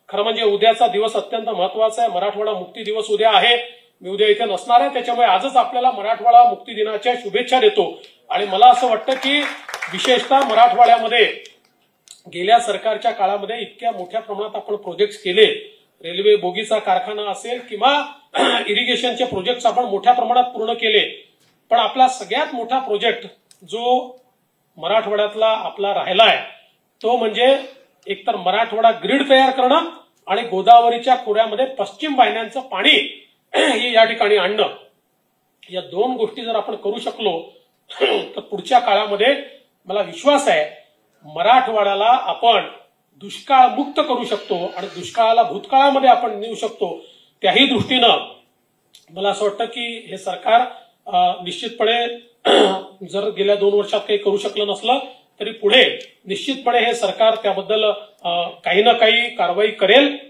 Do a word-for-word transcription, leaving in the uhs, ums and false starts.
खरं म्हणजे उद्याचा दिवस अत्यंत महत्वाचा आहे. मराठवाडा मुक्ती दिवस उद्या आहे. मी उद्या इथे नसणार आहे, त्याच्यामुळे आजच आपल्याला मराठवाडा मुक्ती दिनाच्या शुभेच्छा देतो. आणि मला असं वाटतं की विशेषतः मराठवाड्यामध्ये गेल्या सरकारच्या काळामध्ये इतक्या मोठ्या प्रमाणात आपण प्रोजेक्ट्स केले. रेल्वे बोगीचा कारखाना असेल किंवा इरिगेशनचे प्रोजेक्ट्स आपण मोठ्या प्रमाणात पूर्ण केले. पण आपला सगळ्यात मोठा प्रोजेक्ट जो मराठवाड्यातला आपला राहिलाय तो म्हणजे एकतर मराठवाडा ग्रीड तयार करणं आणि गोदावरीच्या खोऱ्यामध्ये पश्चिम वाहिन्यांचं पाणी हे या ठिकाणी आणणं. या दोन गोष्टी जर आपण करू शकलो तर पुढच्या काळामध्ये मला विश्वास आहे मराठवाड्याला आपण दुष्काळ मुक्त करू शकतो आणि दुष्काळाला भूतकाळामध्ये आपण नेऊ शकतो. त्याही दृष्टीनं मला असं वाटतं की हे सरकार निश्चितपणे जर गेल्या दोन वर्षात काही करू शकलं नसलं तरी पुढे निश्चितपणे हे सरकार त्याबद्दल काही ना काही कारवाई करेल.